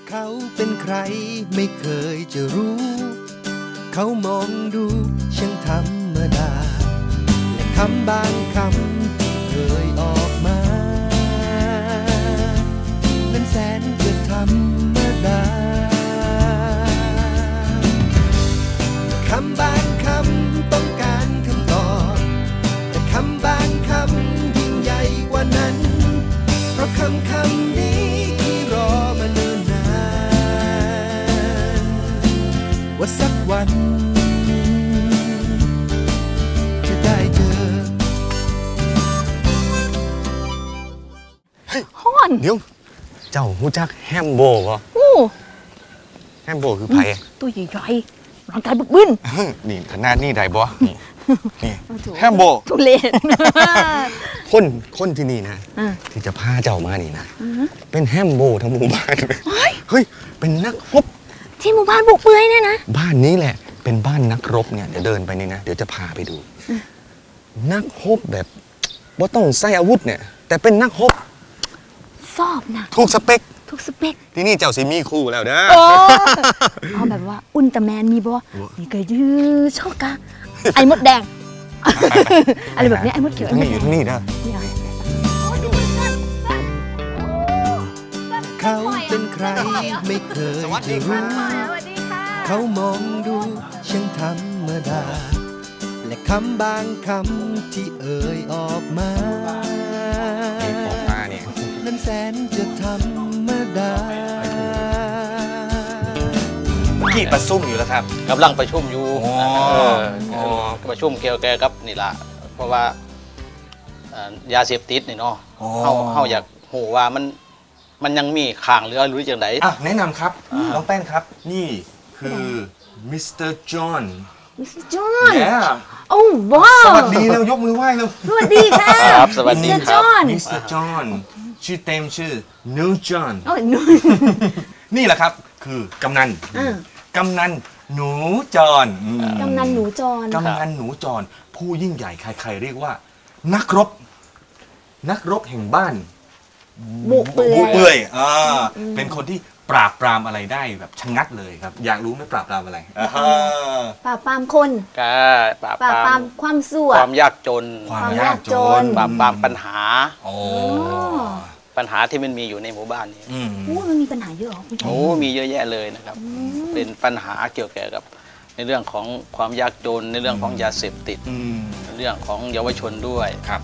เขาเป็นใครไม่เคยจะรู้เขามองดูช่างธรรมดาและคำบางคำที่เคยออกมานั้นแสนจะธรรมดาคำบางคำต้องการคำตอบแต่คำบางคำยิ่งใหญ่กว่านั้นเพราะคำนี้ที่รอมาเนิ่นนานว่าสักวันจะได้เจอเฮ้ยฮอนเดี๋ยวเจ้าฮู้จักแฮมโบบ่แฮมโบคือไผตัวใหญ่ๆร่างกายบึกบึนนี่ขนาดนี้ได้บ่นี่แฮมโบทุเรศคนที่นี่นะที่จะพาเจ้ามานี่นะเป็นแฮมโบทั้งหมู่บ้านเลยเฮ้ยเป็นนักรบที่หมู่บ้านบุกเปื่อยเนี่ยนะบ้านนี้แหละเป็นบ้านนักรบเนี่ยเดี๋ยวเดินไปนี่นะเดี๋ยวจะพาไปดูนักรบแบบว่าต้องใส่อาวุธเนี่ยแต่เป็นนักรบชอบนะถูกสเปคที่นี่เจ้าสิมีคู่แล้วเด้อเอาแบบว่าอุลตร้าแมนมีบ่นี่ก็ยื้อชอบกะไอ้มดแดงอะไรแบบนี้ไอ้มดเขียวทั้งนี้อยู่ทั้งนี้เด้อเขาเป็นใครไม่เคยจะรู้เขามองดูช่างธรรมดาและคำบางคำที่เอ่ยออกมาเนี่ยนั้นแสนจะธรรมดาที่ประชุมอยู่แล้วครับกำลังประชุมอยู่ประชุมเกี่ยวกับนี่ล่ะเพราะว่ายาเสพติดนี่เนาะเขาอยากโหว่ามันยังมีข่างเหลือหรืออย่างไรแนะนำครับน้องแป้นครับนี่คือมิสเตอร์จอห์นโอ้ว้าวสวัสดีแล้วยกมือไหว้แล้วสวัสดีค่ะสวัสดีครับมิสเตอร์จอห์นชื่อเต็มชื่อนูจอห์นนี่แหละครับคือกำนันหนูจอห์นกำนันหนูจอห์นผู้ยิ่งใหญ่ใครๆเรียกว่านักรบแห่งบ้านบุกเปื่อยเป็นคนที่ปราบปรามอะไรได้แบบชะงัดเลยครับอยากรู้ไหมปราบปรามอะไรปราบปรามคนปราบปรามความชั่วความยากจนปราบปรามปัญหาที่มันมีอยู่ในหมู่บ้านนี้มันมีปัญหาเยอะหรอมีเยอะแยะเลยนะครับเป็นปัญหาเกี่ยวกับในเรื่องของความยากจนในเรื่องของยาเสพติดเรื่องของเยาวชนด้วยครับ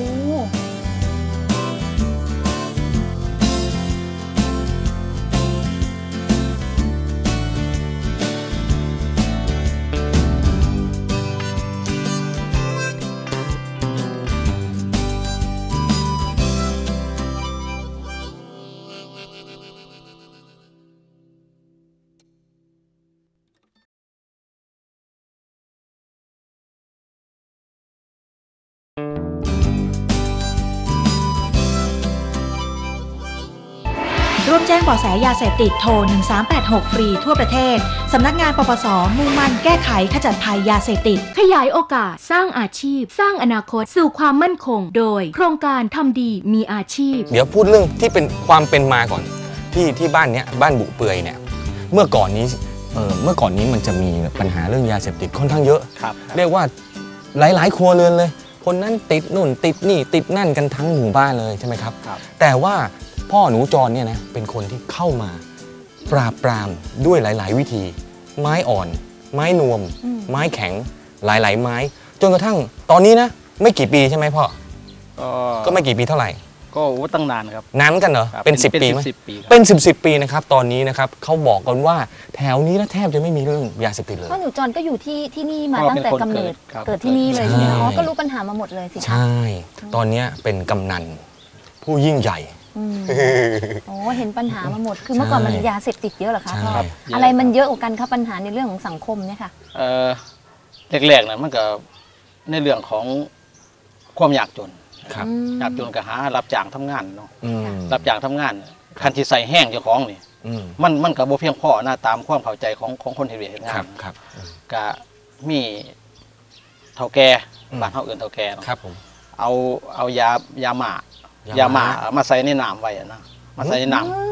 ร่วมแจ้งเบาะแสยาเสพติดโทร1386ฟรีทั่วประเทศสำนักงานปปส.มุ่งมั่นแก้ไขขจัดภัยยาเสพติดขยายโอกาสสร้างอาชีพสร้างอนาคตสู่ความมั่นคงโดยโครงการทำดีมีอาชีพเดี๋ยวพูดเรื่องที่เป็นความเป็นมาก่อนที่บ้านเนี้ยบ้านบุเปื่อยเนี่ยเมื่อก่อนนี้มันจะมีปัญหาเรื่องยาเสพติดค่อนข้างเยอะเรียกว่าหลายครัวเรือนเลยคนนั้นติดนู่นติดนี่ติดนั่นกันทั้งหมู่บ้านเลยใช่ไหมครับแต่ว่าพ่อหนูจรเนี่ยนะเป็นคนที่เข้ามาปราบปรามด้วยหลายๆวิธีไม้อ่อนไม้นวมไม้แข็งหลายๆไม้จนกระทั่งตอนนี้นะไม่กี่ปีใช่ไหมพ่อก็ไม่กี่ปีเท่าไหร่ก็ตั้งนานครับนานกันเหรอเป็น10 ปีไหมเป็น10 ปีนะครับตอนนี้นะครับเขาบอกกันว่าแถวนี้นะแทบจะไม่มีเรื่องยาเสพติดเลยพ่อหนูจรก็อยู่ที่นี่มาตั้งแต่กำเนิดเกิดที่นี่เลยใช่ไหมก็รู้ปัญหามาหมดเลยสิใช่ตอนนี้เป็นกำนันผู้ยิ่งใหญ่เห็นปัญหามาหมดคือเมื่อก่อนมันยาเสพติดเยอะเหรอคะพ่ออะไรมันเยอะกว่ากันครับปัญหาในเรื่องของสังคมเนี่ยค่ะแรกๆนะมันก็ในเรื่องของความยากจนยากจนก็หารับจ้างทำงานเนาะรับจ้างทำงานคันที่ใส่แห้งเจ้าของนี่มันก็บ่เพียงพอหน้าตามความเข้าใจของคนที่เรียนงานก็มีเฒ่าแก่บ้านเฮาเอิ้นเฒ่าแก่เนาะเอายาหม่ามาใส่ในน้ำไว้นะมาใส่ในน้ำ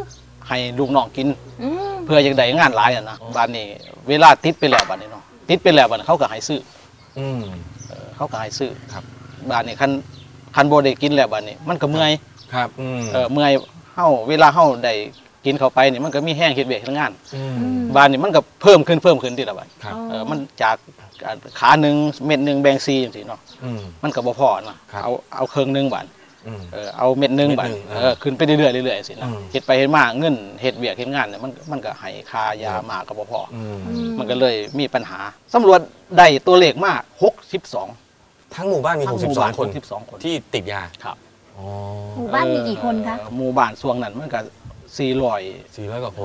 ให้ลูกน้องกินอืมเพื่ออย่างใดงานหลายนะบ้านนี้เวลาติดไปแล้วบ้านนี้เนาะติดไปแล้วบ้านเขาก็ให้ซื้ออืมเขาก็ให้ซื้อครับบ้านนี้คันบ่ได้กินแล้วบ้านนี้มันก็เมื่อยครับเมื่อยเวลาเฮาได้กินเข้าไปนี่มันก็มีแห้งเฮ็ดเวียกเฮ็ดงาน บ้านนี้มันก็เพิ่มขึ้นทีละบัดครับมันจากขาหนึ่งเม็ดหนึ่งแบ่ง4จังซี่เนาะมันก็บ่พอเนาะครับเอาครึ่งหนึงบาท เอาเม็ดหนึ่งบาทเม็ดหนึ่งขึ้นไปเรื่อยๆเรื่อยๆสินะอืมเฮ็ดไปเฮ็ดมาเงินเฮ็ดเวียกเฮ็ดงานเนี่ยมันก็ให้ค่ายามากก็บ่พอมันก็เลยมีปัญหาสำรวจได้ตัวเลขมา62 ทั้งหมู่บ้านมีทั้งหมู่บ้าน 62 คน 62 คนที่ติดยาครับอ๋อหมู่บ้านมีกี่คนคะหมู่บ้านช่วงนั้นมันก็400 400 กว่าคน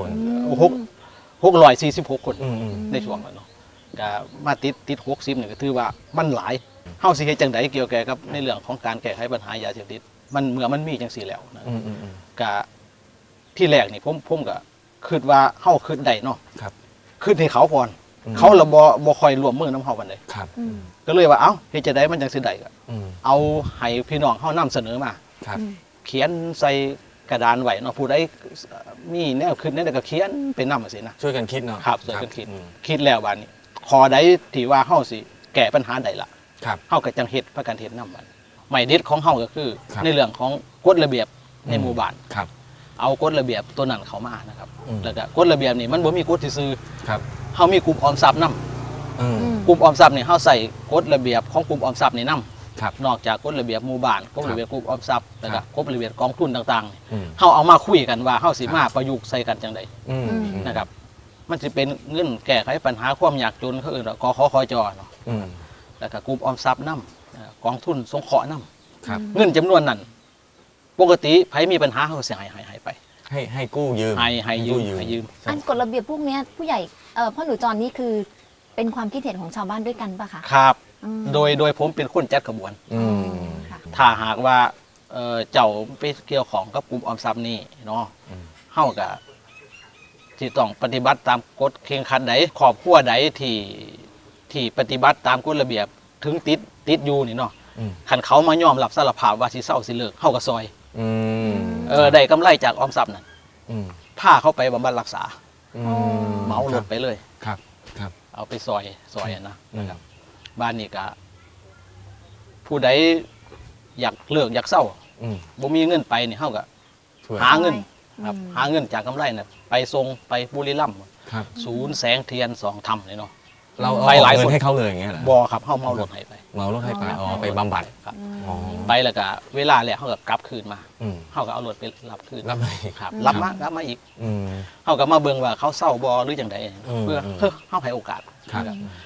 646 คนอืมในช่วงนั้นเนาะก็มาติด60นี่ก็ถือว่ามันหลายเฮาสิเฮ็ดจังไดเกี่ยวกับในเรื่องของการแก้ไขปัญหายาเสพติดมันเมื่อมันมีจังซี่แล้วนะอืมก็ที่แรกนี่ผมก็คิดว่าเฮาคิดได้เนาะครับคิดให้เขาก่อนอืมเขาละบ่ค่อยร่วมมือนํเฮาปานใดครับก็เลยว่าเอ้าเฮ็ดจังไดมันจังสิได้ก็อืมเอาให้พี่น้องเฮานำเสนอมาครับเขียนใส่กระดานไว้เนาะผู้ใดมีแนวคิดแนวใดก็เขียนไปนำจังซี่นะช่วยกันคิดเนาะครับช่วยกันคิดอืมคิดแล้วบัดนี้ขอใดที่ว่าเฮาสิแก้ปัญหาใดล่ะครับเฮาก็จังเฮ็ดประกันเฮ็ดนำบัดหมายเด็ดของเฮาก็คือครับในเรื่องของกฎระเบียบในหมู่บ้านครับเอากฎระเบียบตัวนั้นเข้ามานะครับอืมแล้วก็กฎระเบียบนี่มันบ่มีกฎซื่อครับๆเฮามีกลุ่มออมทรัพย์นํอืมกลุ่มออมทรัพย์นี่เฮาใส่กฎระเบียบของกลุ่มออมทรัพย์นี่นํครับนอกจากกฎระเบียบหมู่บ้านกฎระเบียบกลุ่มออมทรัพย์แล้วก็กฎระเบียบกองทุนต่างๆนี่อืมเฮาเอามาคุยกันว่าเฮาสิมาประยุกต์ใส่กันจังไดอืมนะครับ มันสิเป็นเงินแก้ไขปัญหาความยากจนเขาเอิ้นว่ากขคจเนาะอืมแล้วก็กลุ่มออมทรัพย์นำกองทุนสงเคราะห์นำครับเงินจำนวนนั้นปกติไผมีปัญหาเขาก็สิให้ไปให้กู้ยืมให้ยืมอันกฎระเบียบพวกเนี้ยผู้ใหญ่พ่อหนูจรนี่คือเป็นความคิดเห็นของชาวบ้านด้วยกันปะคะครับอืมโดยผมเป็นคนจัดขบวนอืมค่ะถ้าหากว่าเจ้าไปเกี่ยวของกับกลุ่มออมทรัพย์นี่เนาะอืมเฮาก็ที่ต้องปฏิบัติตามกฎเข่งขัดใดครอบครัวใดที่ปฏิบัติตามกฎระเบียบถึงติดอยู่นี่เนาะอืมคันเขามายอมรับสารภาพว่าสิเศร้าสิเลิกเฮาก็ซอยอืมได้กำไรจากออมทรัพย์นั่นอืมพาเขาไปบำบัดรักษาอืเหมารถไปเลยครับ ครับเอาไปซอยอะนะอืมนะครับบ้านนี้ก็ผู้ใดอยากเลิกอยากเศร้าอืมบ่มีเงินไปนี่เฮาก็ช่วยหาเงินอืมครับหาเงินจากกำไรน่ะไปส่งไปบุรีรัมย์ครับศูนย์แสงเทียน2ธรรมนี่เนาะเราไปหลายเงิคนนให้เขาเลยอย่างเงี้ยเหรอบ่ครับเฮาเมารถให้ไปเมารถให้ไปอ๋อไปบำบัดครับอ๋อไปแล้วก็เวลาแล้วเฮาก็กลับคืนมาอืมเฮาก็เอารถไปรับคืนรับเลยครับรับมาอีกอืมเฮาก็มาเบิ่งว่าเขาเศร้าบ่หรือจังไดอืมเพื่ออืมเฮาให้โอกาสครับ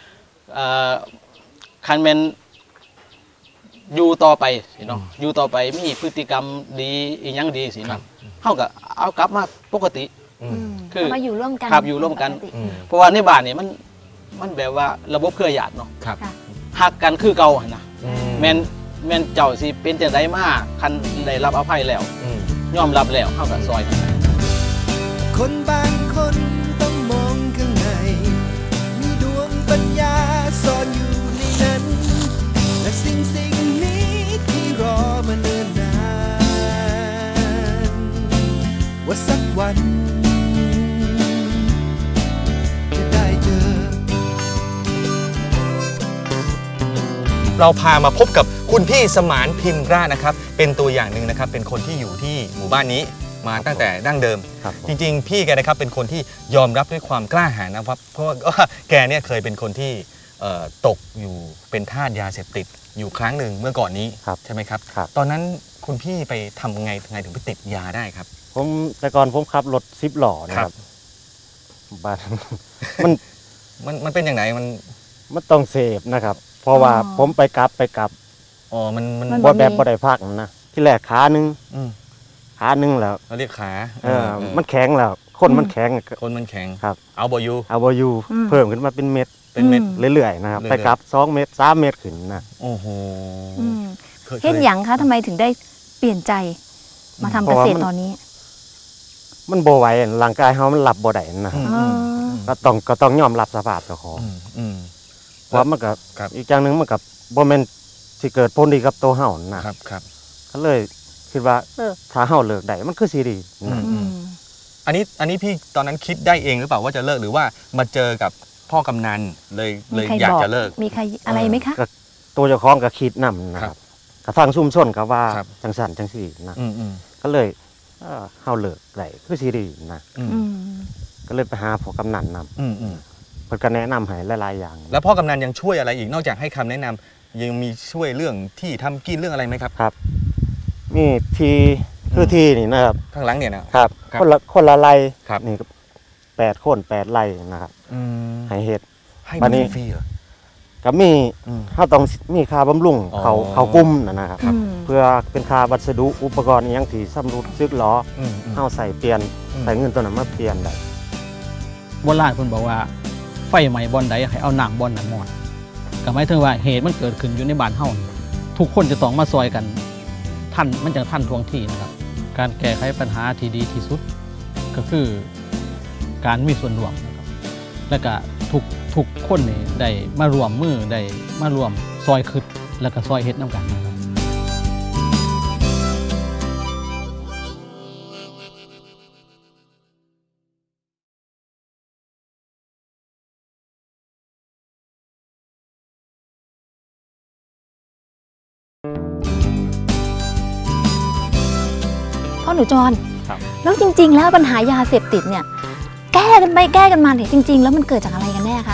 คันแมนอยู่ต่อไปสิเนาะอยู่ต่อไปมีพฤติกรรมดีอีหยังดีสิครัเนาะบเฮาก็เอากลับมาปกติอือืมมคือเอามาอยู่ร่วมกันครับอยู่ร่วมกันปติอืมเพราะว่าในบ้านนี่มันแบบว่าระบบเครือญาติเนาะครับค่ะฮักกันคือเก่าหั่นนะอืแม่นเจ้าสิเป็นจังไดมาคันได้รับอภัยแล้วอืมยอมรับแล้วเฮาก็ซอยกันไปคนบางคนต้องมองข้างใน มีดวงปัญญาซ่อนอยู่ในนั้น และสิ่งนี้ที่รอมาเนิ่นนาน ว่าสักวัน จะได้เจอเราพามาพบกับคุณพี่สมานพิมพ์ราชนะครับ เป็นตัวอย่างหนึ่งนะครับ เป็นคนที่อยู่ที่หมู่บ้านนี้มาตั้งแต่ดั้งเดิมครับจริงๆ พี่แกนะครับเป็นคนที่ยอมรับด้วยความกล้าหาญนะครับ เพราะว่าแกเนี่ยเคยเป็นคนที่ตกอยู่เป็นทาสยาเสพติดอยู่ครั้งหนึ่งเมื่อก่อนนี้ครับใช่ไหมครับครับตอนนั้นคุณพี่ไปทำไงถึงไปติดยาได้ครับผมแต่ก่อนผมขับรถ10ล้อนะคครัรับ บบ้าน มันมันเป็นอย่างไรมันมันต้องเสพนะครับ เพราะว่าผมไปกลับอ๋อมันมันบ่แบบบ่ได้พักนะที่แรกขาหนึงอืมขาหนึงแล้วเราเรียกขามันแข็งแล้วคนมันแข็งคนมันแข็งครับเอาบอยูเอาบ่อยู่เพิ่มขึ้นมาเป็นเม็ดเป็นเม็ดเรื่อยๆนะครับเรื่อยๆไปกลับ2เม็ด3เม็ดขึ้นนะโอ้โหอืมเคยเฮ็ดหยังคะทำไมถึงได้เปลี่ยนใจมาทำเกษตรตอนนี้มันบ่ไหวร่างกายเฮามันรับบ่ได้นะอืมอ๋อก็ต้องยอมรับสภาพเจ้าของอืมเพราะมันก็ครับอีกอย่างหนึงมันก็บ่แม่นสิเกิดผลดีกับตัวเฮานะครับครับก็เลยคิดว่าถ้าเฮาเลิกได้มันคือสิดีนะอืมอันนี้พี่ตอนนั้นคิดได้เองหรือเปล่าว่าจะเลิกหรือว่ามาเจอกับพ่อกำนันเลยอยากจะเลิกมีใครอะไรไหมคะก็ตัวเจ้าของก็คิดนำนะครับก็ฟังซุ่มส้นก็ว่าจังสันจังสี่นะก็เลยเฮาเลิกได้คือสิดีนะก็เลยไปหาพ่อกำนันนำเพิ่นก็แนะนำให้หลายๆอย่างแล้วพ่อกำนันยังช่วยอะไรอีกนอกจากให้คำแนะนำยังมีช่วยเรื่องที่ทำกินเรื่องอะไรไหมครับครับมีที่คือที่นี่นะครับข้างหลังเนี่ยนะครับคนละไร่ครับนี่8 คน8 ไร่นะครับให้เฮ็ดให้มันฟรีเหรอก็มีเฮาต้องมีค่าบำรุงเขากุ้มนะครับเพื่อเป็นค่าวัสดุอุปกรณ์อีหยังที่สำรุดซึกล้อเฮาใส่เปลี่ยนใส่เงินตัวนั้นมาเปลี่ยนได้โบราณเพิ่นบอกว่าไฟไหม้บ่อนใดให้เอาน้ำบ่อนนั้นมอดก็หมายถึงว่าเหตุมันเกิดขึ้นอยู่ในบ้านเฮาทุกคนจะต้องมาซอยกันท่านมันจะท่านทวงทีนะครับการแก้ไขปัญหาที่ดีที่สุดก็คือการมีส่วนร่วมนะครับและก็ทุกคนนี่ได้มารวมมือได้มารวมซอยคืดแล้วก็ซอยเฮ็ดน้ำกันนะครับพ่อหนูจรแล้วจริงๆแล้วปัญหายาเสพติดเนี่ยแก้กันไปแก้กันมาเนี่ยจริงๆแล้วมันเกิดจากอะไรกันแน่คะ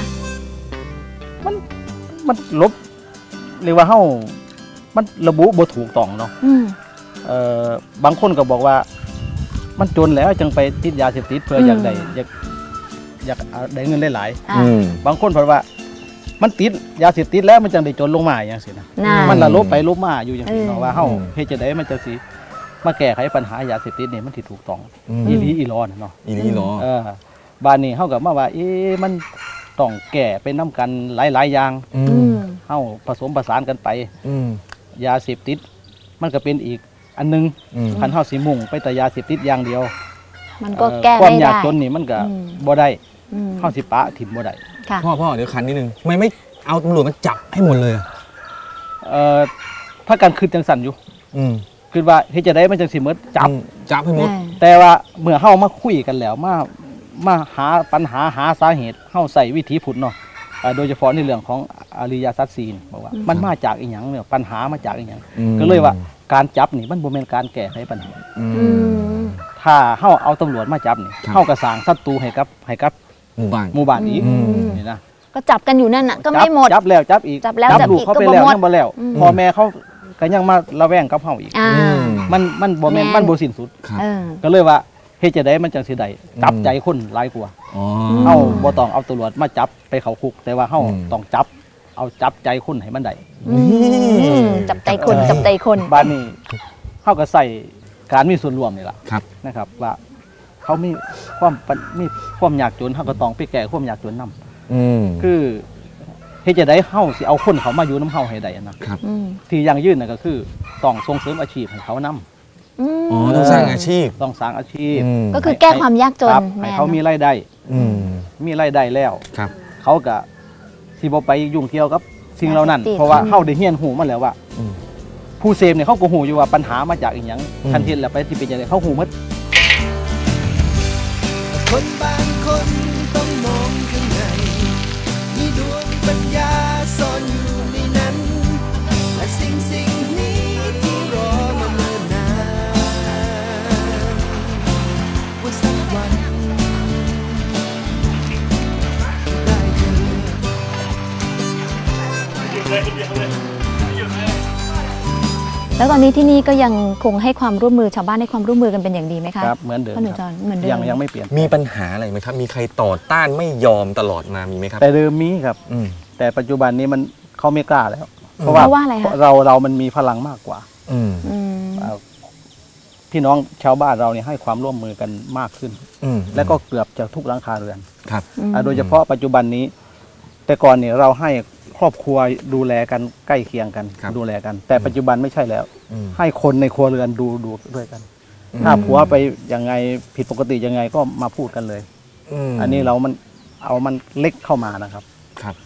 มันลบเรียกว่าเฮามันระบุบ่ถูกต้องเนาะบางคนก็บอกว่ามันจนแล้วจังไปติดยาเสพติดเพื่ออยากได้เงินหลายๆบางคนบอกว่ามันติดยาเสพติดแล้วมันจังได้จนลงมาอย่างสินะมันละลบไปลบมาอยู่อย่างนี้เนาะว่าเฮาเฮ็ดจังได๋มันจะสิมาแก้ไขปัญหายาเสพติดนี่มันที่ถูกต้องอีหลีอีหลอเนาะอีหลีอีหลอบ้านนี้เฮาก็มาว่ามันต้องแก้ไปนำกันหลายๆอย่างเฮาผสมผสานกันไปยาเสพติดมันก็เป็นอีกอันนึงคันเฮาสิมุ่งไปแต่ยาเสพติดอย่างเดียวมันก็แก้ไม่ได้ความยากจนนี่มันก็บ่ได้เฮาสิปะถิ่มบ่ได้พ่อเดี๋ยวคันนิดนึงไม่เอาตำรวจมาจับให้หมดเลยถ้าการคืนจังสั่นอยู่คือว่าเฮ็ดจะได้มันจังสิหมดจับให้หมดแต่ว่าเมื่อเฮามาคุยกันแล้วมาหาปัญหาหาสาเหตุเฮาใส่วิธีผุดเนาะโดยเฉพาะในเรื่องของอริยสัจ4บอกว่ามันมาจากอีหยังเนี่ยปัญหามาจากอีหยังก็เลยว่าการจับนี่มันบ่แม่นการแก้ไขปัญหาถ้าเฮาเอาตำรวจมาจับนี่เฮาก็สร้างศัตรูให้กับหมู่บ้านอีกนี่นะก็จับกันอยู่นั่นน่ะก็ไม่หมดจับแล้วจับอีกจับลูกเขาไปแล้วยังบ่แล้วพ่อแม่เขาก็ยังมาระแวงกับเฮาอีกมันบ่แม่นมันบ่สิ้นสุดก็เลยว่าเฮ็ดจังได๋มันจังสิได้จับใจคนหลายกว่าเฮาบ่ต้องเอาตำรวจมาจับไปเข้าคุกแต่ว่าเฮาต้องจับใจคนให้มันได้จับใจคนบ้านนี้เฮาก็ใส่การมีส่วนร่วมนี่ล่ะนะครับว่าเขามีความยากจนเฮาก็ต้องไปแก้ความยากจนนำคือเฮ็ดจังได๋เฮาสิเอาคนเขามาอยู่นำเฮาให้ได้นะครับที่ยั่งยืนน่ะก็คือต้องส่งเสริมอาชีพให้เขานำต้องสร้างอาชีพก็คือแก้ความยากจนให้เขามีรายได้แล้วเขาก็สิบ่ไปยุ่งเกี่ยวกับสิ่งเหล่านั้นเพราะว่าเฮาได้เรียนรู้มาแล้วว่าผู้เสพเนี่ยเขาก็ฮู้อยู่ว่าปัญหามาจากอีหยังคันเฮ็ดแล้วไปสิเป็นจังได๋เขาฮู้หมดคนบางคนต้องมองข้างในมีดวงปัญญาซ่อนอยู่ในนั้นและสิ่งนี้ที่รอมาเนิ่นนานว่าสักวันได้เจอแล้วตอนนี้ที่นี่ก็ยังคงให้ความร่วมมือชาวบ้านให้ความร่วมมือกันเป็นอย่างดีไหมคะครับเหมือนเดิมยังไม่เปลี่ยนมีปัญหาอะไรไหมครับมีใครต่อต้านไม่ยอมตลอดมามีไหมครับแต่เดิมมีครับแต่ปัจจุบันนี้มันเขาไม่กล้าแล้วเพราะว่าอะไรคะเรามันมีพลังมากกว่าพี่น้องชาวบ้านเราเนี่ยให้ความร่วมมือกันมากขึ้นและก็เกือบจะทุกหลังคาเรือนครับโดยเฉพาะปัจจุบันนี้แต่ก่อนเนี่ยเราให้ครอบครัวดูแลกันใกล้เคียงกันดูแลกันแต่ปัจจุบันไม่ใช่แล้วให้คนในครัวเรือนดูด้วยกันถ้าผัวไปยังไงผิดปกติยังไงก็มาพูดกันเลยอันนี้มันเล็กเข้ามานะครับ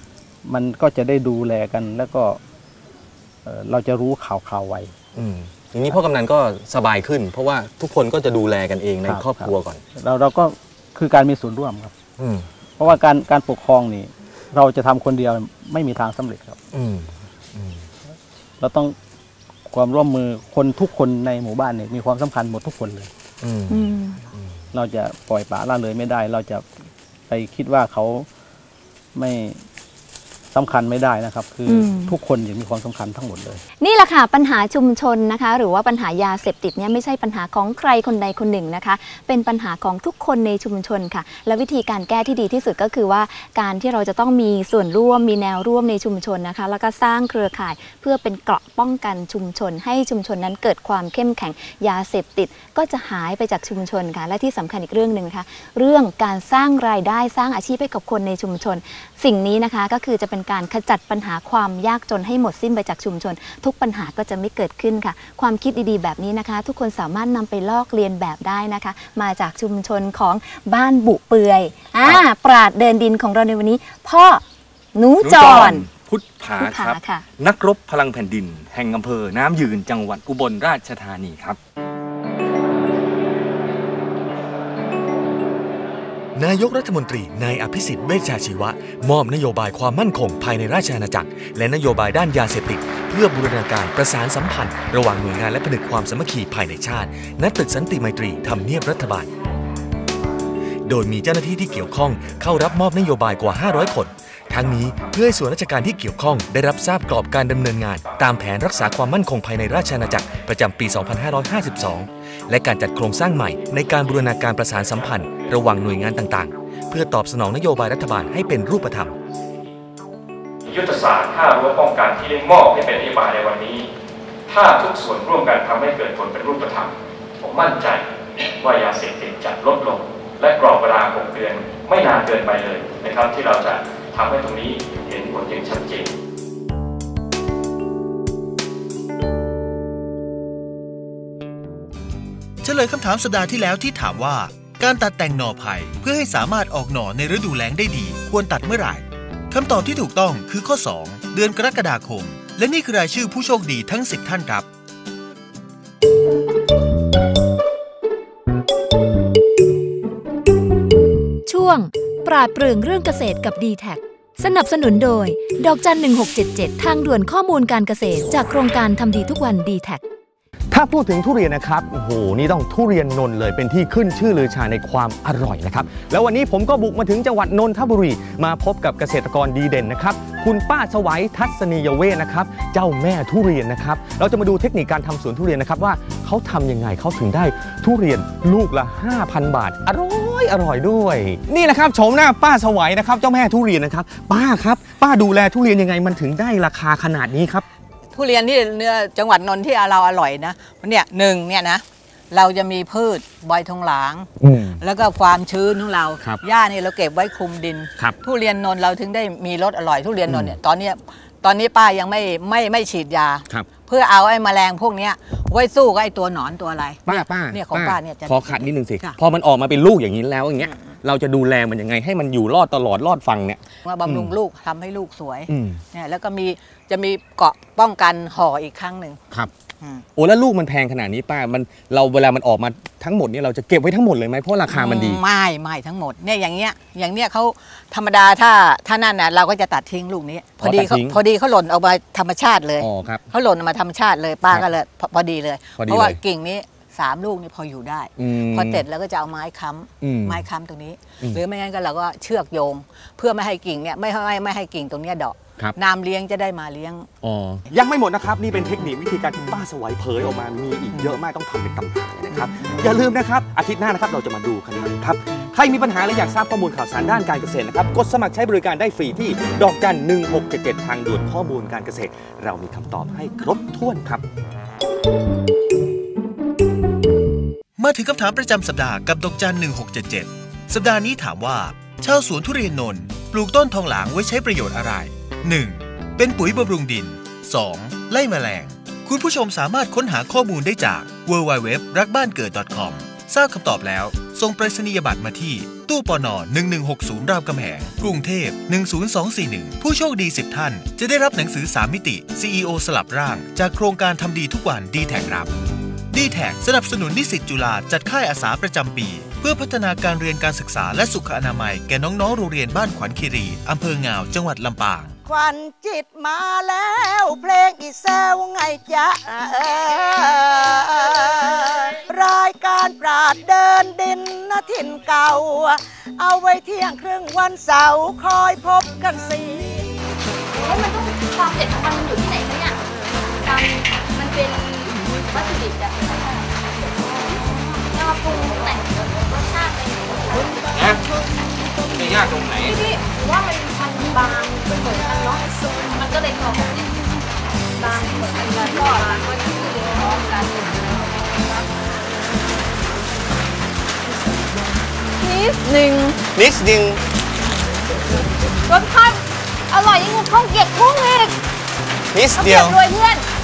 มันก็จะได้ดูแลกันแล้วก็เราจะรู้ข่าวไวอย่างนี้พ่อกำนันก็สบายขึ้น เพราะว่าทุกคนก็จะดูแลกันเองในครอบครัวก่อนเราก็คือการมีส่วนร่วมครับเพราะว่าการปกครองนี่เราจะทำคนเดียวไม่มีทางสำเร็จครับเราต้องความร่วมมือคนทุกคนในหมู่บ้านเนี่ยมีความสำคัญหมดทุกคนเลยเราจะปล่อยปละละเลยไม่ได้เราจะไปคิดว่าเขาไม่สำคัญไม่ได้นะครับคือทุกคนยังมีความสำคัญทั้งหมดเลยนี่แหละค่ะปัญหาชุมชนนะคะหรือว่าปัญหายาเสพติดเนี่ยไม่ใช่ปัญหาของใครคนใดคนหนึ่งนะคะเป็นปัญหาของทุกคนในชุมชนค่ะและวิธีการแก้ที่ดีที่สุดก็คือว่าการที่เราจะต้องมีส่วนร่วมมีแนวร่วมในชุมชนนะคะแล้วก็สร้างเครือข่ายเพื่อเป็นเกราะป้องกันชุมชนให้ชุมชนนั้นเกิดความเข้มแข็งยาเสพติดก็จะหายไปจากชุมชนค่ะและที่สำคัญอีกเรื่องหนึ่งนะคะเรื่องการสร้างรายได้สร้างอาชีพให้กับคนในชุมชนสิ่งนี้นะคะก็คือจะเป็นการขจัดปัญหาความยากจนให้หมดสิ้นไปจากชุมชนทุกปัญหาก็จะไม่เกิดขึ้นค่ะความคิดดีๆแบบนี้นะคะทุกคนสามารถนำไปลอกเลียนแบบได้นะคะมาจากชุมชนของบ้านบุเปือยปราดเดินดินของเราในวันนี้พ่อหนูจรพุทธผาครับนักรบพลังแผ่นดินแห่งอำเภอน้ำยืนจังหวัดอุบลราชธานีครับนายกรัฐมนตรีนายอภิสิทธิ์เวชชาชีวะมอบนโยบายความมั่นคงภายในราชอาณาจักรและนโยบายด้านยาเสพติดเพื่อบูรณาการประสานสัมพันธ์ระหว่างหน่วยงานและผนึกความสามัคคีภายในชาติณตึกสันติไมตรีทำเนียบรัฐบาลโดยมีเจ้าหน้าที่ที่เกี่ยวข้องเข้ารับมอบนโยบายกว่า500คนทั้งนี้เพื่อให้ส่วนราชการที่เกี่ยวข้องได้รับทราบกรอบการดำเนินงานตามแผนรักษาความมั่นคงภายในราชอาณาจักรประจำปี 2552 และการจัดโครงสร้างใหม่ในการบูรณาการประสานสัมพันธ์ระหว่างหน่วยงานต่างๆเพื่อตอบสนองนโยบายรัฐบาลให้เป็นรูปธรรมยุทธศาสตร์5รั้วป้องกันที่ได้มอบให้เป็นนโยบายในวันนี้ถ้าทุกส่วนร่วมกันทำให้เกิดผลเป็นรูปธรรมผมมั่นใจว่ายาเสพติดจะลดลงและกรอบเวลา6 เดือนไม่นานเกินไปเลยนะครับที่เราจะทำให้ตรงนี้เห็นผลอย่างชัดเจนเฉลยคำถามสัปดาห์ที่แล้วที่ถามว่าการตัดแต่งหน่อไผ่เพื่อให้สามารถออกหน่อในฤดูแล้งได้ดีควรตัดเมื่อไหร่คำตอบที่ถูกต้องคือข้อ 2 เดือนกรกฎาคมและนี่คือรายชื่อผู้โชคดีทั้ง10 ท่านครับช่วงปราดเปรื่องเรื่องเกษตรกับ D-Tag สนับสนุนโดยดอกจัน 1677ทางด่วนข้อมูลการเกษตรจากโครงการทำดีทุกวัน D-Tag ถ้าพูดถึงทุเรียนนะครับโอ้โหนี่ต้องทุเรียนนนท์เลยเป็นที่ขึ้นชื่อลือชาในความอร่อยนะครับแล้ววันนี้ผมก็บุกมาถึงจังหวัดนนทบุรีมาพบกับเกษตรกรดีเด่นนะครับคุณป้าสวัยทัศนียเวชนะครับเจ้าแม่ทุเรียนนะครับเราจะมาดูเทคนิคการทำสวนทุเรียนนะครับว่าเขาทำยังไงเขาถึงได้ทุเรียนลูกละ 5,000 บาทอร่อยด้วยนี่นะครับโฉมหน้าป้าสวัยนะครับเจ้าแม่ทุเรียนนะครับป้าครับป้าดูแลทุเรียนยังไงมันถึงได้ราคาขนาดนี้ครับทุเรียนที่เนื้อจังหวัดนนท์ที่เราอร่อยนะเนี่ยเนี่ยนะเราจะมีพืชใบทองหลางแล้วก็ความชื้นของเราหญ้านี่เราเก็บไว้คลุมดินทุเรียนนนท์เราถึงได้มีรสอร่อยทุเรียนนนท์เนี่ยตอนนี้ป้ายังไม่ฉีดยาเพื่อเอาไอ้แมลงพวกนี้ไว้สู้กับไอ้ตัวหนอนตัวอะไรป้าเนี่ยของป้าเนี่ยขอขัดนิดนึงสิพอมันออกมาเป็นลูกอย่างนี้แล้วอย่างเงี้ยเราจะดูแลมันยังไงให้มันอยู่รอดตลอดรอดฟังเนี่ยว่าบำรุงลูกทำให้ลูกสวยเนี่ยแล้วก็จะมีเกาะป้องกันห่ออีกครั้งหนึ่งครับโอ้แล้วลูกมันแพงขนาดนี้ป้ามันเราเวลามันออกมาทั้งหมดเนี่ยเราจะเก็บไว้ทั้งหมดเลยไหมเพราะราคามันดีไม่ทั้งหมดเนี่ยอย่างเนี้ยเขาธรรมดาถ้านั่นน่ะเราก็จะตัดทิ้งลูกนี้พอดีเขาหล่นออกมาธรรมชาติเลยเขาหล่นออกมาธรรมชาติเลยป้าก็เลยพอดีเลยเพราะว่ากิ่งนี้3 ลูกนี่พออยู่ได้พอเสร็จแล้วก็จะเอาไม้ค้ำตรงนี้หรือไม่งั้นก็เราก็เชือกโยงเพื่อไม่ให้กิ่งเนี่ยไม่ให้กิ่งตรงนี้ดอกน้ำเลี้ยงจะได้มาเลี้ยงยังไม่หมดนะครับนี่เป็นเทคนิควิธีการที่ป้าสวัยเผยออกมามีอีกเยอะมากต้องทำเป็นตำนานเลยนะครับอย่าลืมนะครับอาทิตย์หน้านะครับเราจะมาดูกันครับใครมีปัญหาและอยากทราบข้อมูลข่าวสารด้านการเกษตรนะครับกดสมัครใช้บริการได้ฟรีที่ดอกจัน 1677ทางด่วนข้อมูลการเกษตรเรามีคำตอบให้ครบถ้วนครับมาถึงคำถามประจำสัปดาห์กับดอกจัน 1677สัปดาห์นี้ถามว่าชาวสวนทุเรียนนนท์ปลูกต้นทองหลางไว้ใช้ประโยชน์อะไร 1. เป็นปุ๋ยบำรุงดิน 2. ไล่แมลงคุณผู้ชมสามารถค้นหาข้อมูลได้จาก www.rakbangied.com ทราบคำตอบแล้วส่งไปรษณียบัตรมาที่ตู้ปน1160 รามคำแหงกรุงเทพ10241ผู้โชคดี10ท่านจะได้รับหนังสือ3มิติ CEO สลับร่างจากโครงการทำดีทุกวัน D-Tag รับ D-Tag สนับสนุนนิสิตจุฬาจัดค่ายอาสาประจำปีเพื่อพัฒนาการเรียนการศึกษาและสุขอนามัยแก่น้องๆโรงเรียนบ้านขวัญคีรีอำเภองาวจังหวัดลำปางขวัญจิตมาแล้วเพลงอีแซวไงจ๊ะรายการปราดเดินดินถิ่นเก่าเอาไว้เที่ยงครึ่งวันเสาร์คอยพบกันสิมันต้องความเด็ดของมันอยู่ที่ไหนคะเนี่ยมันเป็นวัตถุดิบแบบจะมาปรุงแต่งรสชาติเป็นนะไม่ยากตรงไหนพี่ว่ามันบางเป็นเหมือนกันเนาะมันก็เลยกรอบบางเหมือนกันแล้วก็ที่คือพร้อมกันนิดหนึ่งรสชาติอร่อยยิ่งกว่าข้าวเกรี๊ยวกุ้งอีกนิดเดียวรวยเพื่อน